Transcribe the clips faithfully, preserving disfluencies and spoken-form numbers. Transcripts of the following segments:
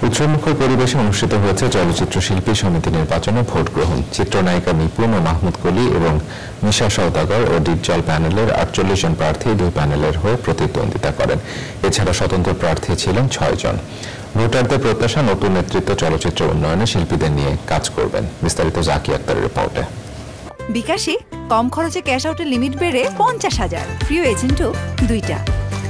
উৎসবমুখর পরিবেশে অনুষ্ঠিত হয়েছে চলচ্চিত্র শিল্পী সমিতি নির্বাচনে ভোট গ্রহণ। চিত্রনায়িকা নিপুণ ও মাহমুদ কলি এবং মিশা সওদাগর ও ডিপজল প্যানেলের আটচল্লিশ জন প্রার্থী দুই প্যানেলের হয়ে প্রতিদ্বন্দ্বিতা করেন। এছাড়া স্বতন্ত্র প্রার্থী ছিলেন ছয় জন। ভোটারদের প্রত্যাশা, নতুন নেতৃত্ব চলচ্চিত্র উন্নয়নে শিল্পীদের নিয়ে কাজ করবেন। বিস্তারিত জাকি আক্তারের রিপোর্টে। বিকাশে কম খরচে ক্যাশ আউটের লিমিট বেড়ে পঞ্চাশ হাজার, প্রিয় এজেন্টও দুইটা।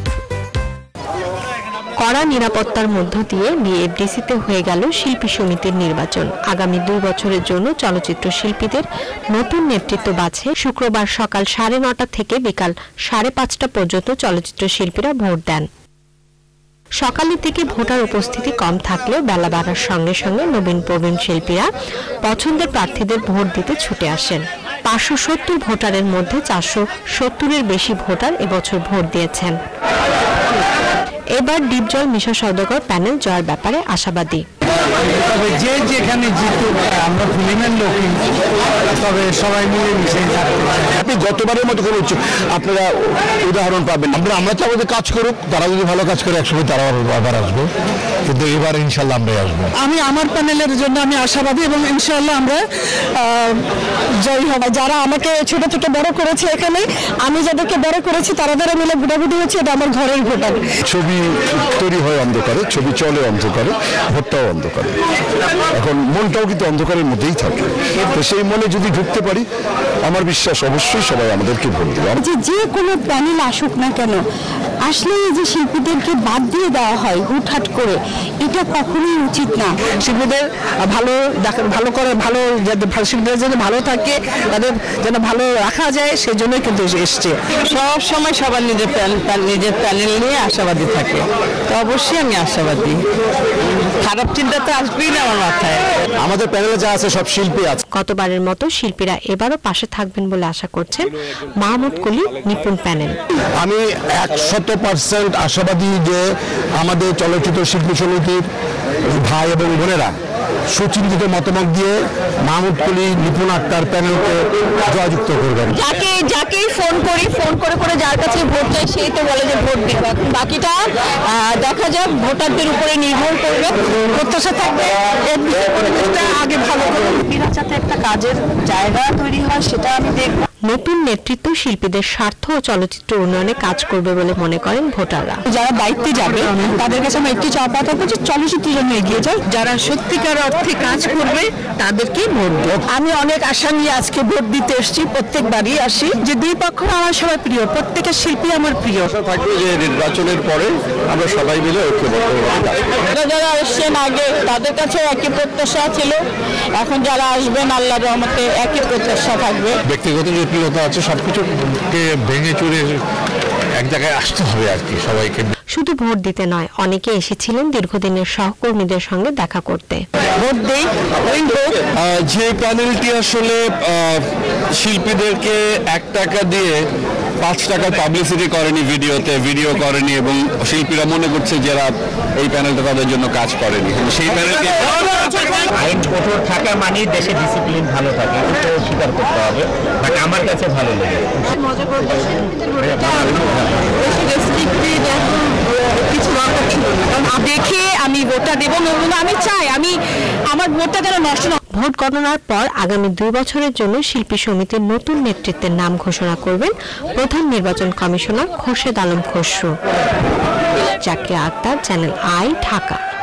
কড়া নিরাপত্তার মধ্য দিয়ে বিএফডিসিতে হয়ে গেল শিল্পী সমিতির নির্বাচন। আগামী দুই বছরের জন্য চলচ্চিত্র শিল্পীদের নতুন নেতৃত্ব বাছে শুক্রবার সকাল সাড়ে নটা থেকে বিকাল সাড়ে পাঁচটা পর্যন্ত চলচ্চিত্র শিল্পীরা ভোট দেন। সকালের দিকে ভোটার উপস্থিতি কম থাকলেও বেলা বাড়ার সঙ্গে সঙ্গে নবীন প্রবীণ শিল্পীরা পছন্দের প্রার্থীদের ভোট দিতে ছুটে আসেন। পাঁচশো সত্তর ভোটারের মধ্যে চারশো সত্তরের বেশি ভোটার এবছর ভোট দিয়েছেন। এবার ডিপজল মিশা সওদাগর প্যানেল জয়ের ব্যাপারে আশাবাদী। তবে যে যেখানে জিতুক আমরা ফিল্মের লোকই, তবে সবাই মিলে মিশে আপনি গতবারের মতো কোনো আপনারা উদাহরণ পাবেন। আমরা আমরা চাবো যে কাজ করুক, তারা যদি ভালো কাজ করে একসময় তারা আবার আসবে, কিন্তু এবার ইনশাল্লাহ আমরাই আসবো। আমি আমার প্যানেলের জন্য আমি আশাবাদী এবং ইনশাল্লাহ আমরা জয়ী হব। যারা আমাকে ছোট থেকে বড় করেছে, এখানে আমি যাদেরকে বড় করেছি তারা দ্বারা মিলে ভোটাভুটি হচ্ছে, এটা আমার ঘরের ভোটার। ছবি তৈরি হয় অন্ধকারে, ছবি চলে অন্ধকারে, ভোটটাও অন্ধকারে। এখন মনটাও কিন্তু অন্ধকারের মধ্যেই থাকে, তো সেই মনে যদি ঢুকতে পারি আমার বিশ্বাস অবশ্যই সবাই আমাদেরকে ভোট দেবে। যে যে কোনো প্যানেল আসুক না কেন, আসলে যে শিল্পীদেরকে বাদ দিয়ে দেওয়া হয় হুটহাট করে, এটা কখনোই উচিত না। শিল্পীদের ভালো ভালো করে ভালো শিল্পীদের যেন ভালো থাকে, তাদের যেন ভালো রাখা যায়, সেই জন্যই কিন্তু এসছে। সব সময় সবার নিজের নিজের প্যানেল নিয়ে আশাবাদী থাকে, তো অবশ্যই আমি আশাবাদী। খারাপ চিন্তা তো আসবেই না আমার মাথায়। আমাদের প্যানেলে যা আছে সব শিল্পী আছে। গতবারের মতো শিল্পীরা এবারও পাশে থাকবেন বলে আশা করছেন মাহমুদ কলি নিপুণ প্যানেল। আমি একশত পার্সেন্ট আশাবাদী যে আমাদের চলচ্চিত্র শিল্পী সমিতির ভাই এবং বোনেরা সুচিন্তিত মতামত দিয়ে মাহমুদ কলি নিপুণ আক্তার প্যানেলকে জয়যুক্ত করবেন। যাকে যাকেই ফোন করি, ফোন করে করে যার কাছে ভোট চাই সেই তো বলে যে ভোট দিব। বাকিটা দেখা যাক, ভোটারদের উপরে নির্ভর করবে। প্রত্যাশা থাকবে আগে ভালো করে যাতে একটা কাজের জায়গা তৈরি হয়, সেটা আমি দেখব। নতুন নেতৃত্ব শিল্পীদের স্বার্থ ও চলচ্চিত্র উন্নয়নে কাজ করবে বলে মনে করেন ভোটাররা। যারা দায়িত্বে যাবে তাদের কাছে আমি একটি চাওয়া পাঠাবো যে চলচ্চিত্রের জন্য এগিয়ে যায়, যারা সত্যিকার অর্থে কাজ করবে তাদেরকে ভোট দেব। আমি অনেক আশা নিয়ে আজকে ভোট দিতে এসেছি, প্রত্যেকবারই আসি। যে দুই পক্ষ আমার সবাই প্রিয়, প্রত্যেকের শিল্পী আমার প্রিয়। আশা থাকবে যে নির্বাচনের পরে আমরা সবাই মিলে ঐক্যবদ্ধ। যারা এসছেন আগে তাদের কাছে একই প্রত্যাশা ছিল, এখন যারা আসবেন আল্লাহর রহমতে একই প্রত্যাশা থাকবে। ব্যক্তিগত যে প্রিয়তা আছে সবকিছুকে ভেঙে চুরে এক জায়গায় আসতে হবে আর কি সবাইকে। শুধু ভোট দিতে নয়, অনেকে এসেছিলেন দীর্ঘদিনের সহকর্মীদের সঙ্গে দেখা করতে। ভোট দেই, যে প্যানেলটি আসলে শিল্পীদেরকে এক টাকা দিয়ে পাঁচ টাকা পাবলিসিটি করেনি, ভিডিওতে ভিডিও করেনি, এবং শিল্পীরা মনে করছে যারা এই প্যানেলটা তাদের জন্য কাজ করেনি, সেই প্যানেলকে আইন কঠোর থাকা মানে দেশে ডিসিপ্লিন ভালো থাকে, এটা স্বীকার করতে হবে। বাট আমার কাছে ভালো লাগে। দেখে আমি ভোটটা দেব, আমি চাই আমি আমার ভোটটা যেন নষ্ট না। ভোট গণনার পর আগামী দুই বছরের জন্য শিল্পী সমিতির নতুন নেতৃত্বের নাম ঘোষণা করবেন প্রধান নির্বাচন commissioner Khorshed Alam Khasru. Zakia Akter, channel I, Dhaka.